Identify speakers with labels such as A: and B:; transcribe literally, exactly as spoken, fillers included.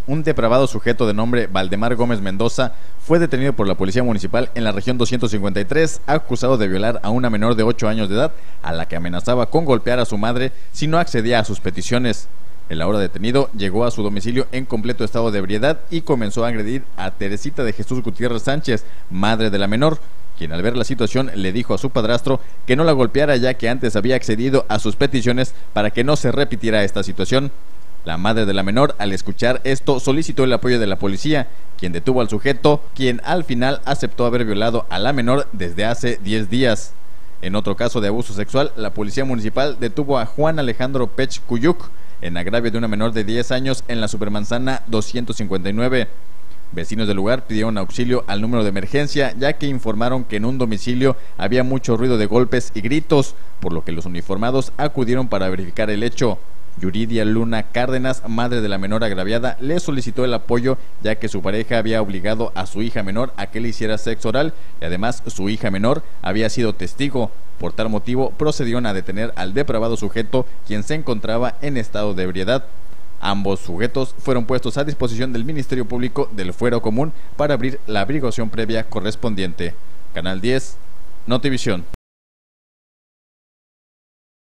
A: Un depravado sujeto de nombre Valdemar Gómez Mendoza fue detenido por la Policía Municipal en la región doscientos cincuenta y tres, acusado de violar a una menor de ocho años de edad, a la que amenazaba con golpear a su madre si no accedía a sus peticiones. El ahora detenido llegó a su domicilio en completo estado de ebriedad y comenzó a agredir a Teresita de Jesús Gutiérrez Sánchez, madre de la menor, quien al ver la situación le dijo a su padrastro que no la golpeara, ya que antes había accedido a sus peticiones para que no se repitiera esta situación. La madre de la menor, al escuchar esto, solicitó el apoyo de la policía, quien detuvo al sujeto, quien al final aceptó haber violado a la menor desde hace diez días. En otro caso de abuso sexual, la policía municipal detuvo a Juan Alejandro Pech Cuyuc en agravio de una menor de diez años en la Supermanzana doscientos cincuenta y nueve. Vecinos del lugar pidieron auxilio al número de emergencia, ya que informaron que en un domicilio había mucho ruido de golpes y gritos, por lo que los uniformados acudieron para verificar el hecho. Yuridia Luna Cárdenas, madre de la menor agraviada, le solicitó el apoyo, ya que su pareja había obligado a su hija menor a que le hiciera sexo oral y además su hija menor había sido testigo. Por tal motivo procedieron a detener al depravado sujeto, quien se encontraba en estado de ebriedad. Ambos sujetos fueron puestos a disposición del Ministerio Público del Fuero Común para abrir la averiguación previa correspondiente. Canal diez, Notivisión.